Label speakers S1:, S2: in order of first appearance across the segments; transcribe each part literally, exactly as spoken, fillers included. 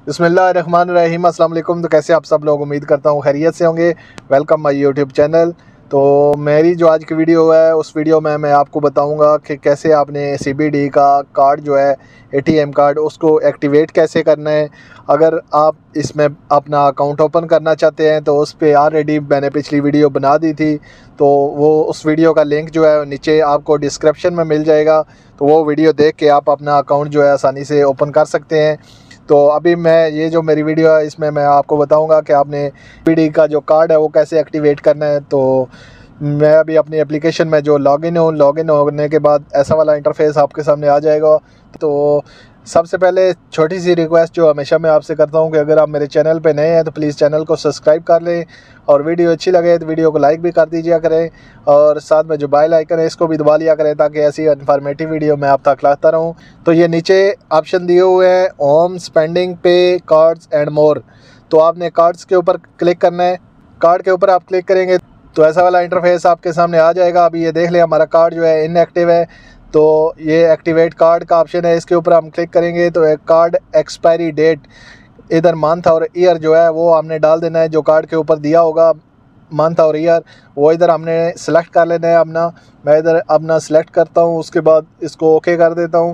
S1: बिस्मिल्लाहिर्रहमानिर्रहीम। अस्सलाम वालेकुम। तो कैसे आप सब लोग, उम्मीद करता हूँ खैरियत से होंगे। Welcome my YouTube channel. तो मेरी जो आज की वीडियो है उस वीडियो में मैं आपको बताऊंगा कि कैसे आपने सीबीडी का कार्ड जो है एटीएम कार्ड उसको एक्टिवेट कैसे करना है। अगर आप इसमें अपना अकाउंट ओपन करना चाहते हैं तो उस पर ऑलरेडी मैंने पिछली वीडियो बना दी थी, तो वो उस वीडियो का लिंक जो है नीचे आपको डिस्क्रिप्शन में मिल जाएगा। तो वो वीडियो देख के आप अपना अकाउंट जो है आसानी से ओपन कर सकते हैं। तो अभी मैं ये जो मेरी वीडियो है इसमें मैं आपको बताऊंगा कि आपने सीबीडी का जो कार्ड है वो कैसे एक्टिवेट करना है। तो मैं अभी अपनी एप्लीकेशन में जो लॉगिन हूँ, लॉगिन होने के बाद ऐसा वाला इंटरफेस आपके सामने आ जाएगा। तो सबसे पहले छोटी सी रिक्वेस्ट जो हमेशा मैं आपसे करता हूँ कि अगर आप मेरे चैनल पे नए हैं तो प्लीज़ चैनल को सब्सक्राइब कर लें, और वीडियो अच्छी लगे तो वीडियो को लाइक भी कर दीजिए करें, और साथ में जो बेल आइकन है इसको भी दबा लिया करें ताकि ऐसी इन्फॉर्मेटिव वीडियो मैं आप तक लाता रहूँ। तो ये नीचे ऑप्शन दिए हुए हैं home, spending, pay, cards and more. तो आपने कार्ड्स के ऊपर क्लिक करना है। कार्ड के ऊपर आप क्लिक करेंगे तो ऐसा वाला इंटरफेस आपके सामने आ जाएगा। अभी ये देख लें हमारा कार्ड जो है इनएक्टिव है, तो ये एक्टिवेट कार्ड का ऑप्शन है, इसके ऊपर हम क्लिक करेंगे तो एक कार्ड एक्सपायरी डेट, इधर मंथ और ईयर जो है वो हमने डाल देना है। जो कार्ड के ऊपर दिया होगा मंथ और ईयर वो इधर हमने सेलेक्ट कर लेना है अपना। मैं इधर अपना सेलेक्ट करता हूँ, उसके बाद इसको ओके कर देता हूँ।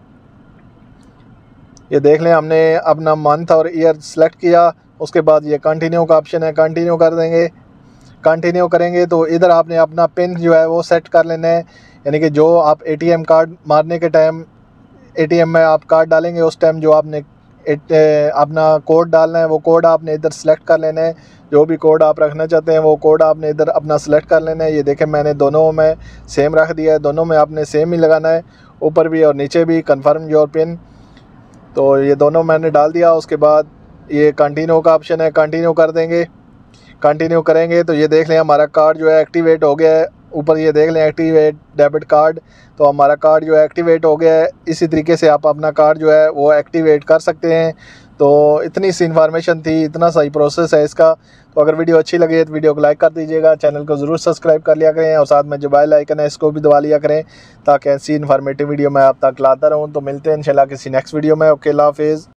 S1: ये देख लें हमने अपना मंथ और ईयर सेलेक्ट किया, उसके बाद ये कंटिन्यू का ऑप्शन है, कंटिन्यू कर देंगे। कंटिन्यू करेंगे तो इधर आपने अपना पिन जो है वो सेट कर लेना है, यानी कि जो आप एटीएम कार्ड मारने के टाइम एटीएम में आप कार्ड डालेंगे उस टाइम जो आपने अपना कोड डालना है वो कोड आपने इधर सेलेक्ट कर लेना है। जो भी कोड आप रखना चाहते हैं वो कोड आपने इधर अपना सेलेक्ट कर लेना है। ये देखें मैंने दोनों में सेम रख दिया है, दोनों में आपने सेम ही लगाना है, ऊपर भी और नीचे भी। कन्फर्म योर पिन, तो ये दोनों मैंने डाल दिया। उसके बाद ये कंटिन्यू का ऑप्शन है, कंटिन्यू कर देंगे। कंटिन्यू करेंगे तो ये देख लें हमारा कार्ड जो है एक्टिवेट हो गया है। ऊपर ये देख लें एक्टिवेट डेबिट कार्ड, तो हमारा कार्ड जो है एक्टिवेट हो गया है। इसी तरीके से आप अपना कार्ड जो है वो एक्टिवेट कर सकते हैं। तो इतनी सी इन्फॉर्मेशन थी, इतना सही प्रोसेस है इसका। तो अगर वीडियो अच्छी लगे तो वीडियो को लाइक कर दीजिएगा, चैनल को ज़रूर सब्सक्राइब कर लिया करें, और साथ में जो बेल आइकन है इसको भी दबा लिया करें ताकि ऐसी इन्फॉर्मेटिव वीडियो मैं आप तक लाता रहूँ। तो मिलते हैं इंशाल्लाह किसी नेक्स्ट वीडियो में। ओके, अल्लाह हाफिज़।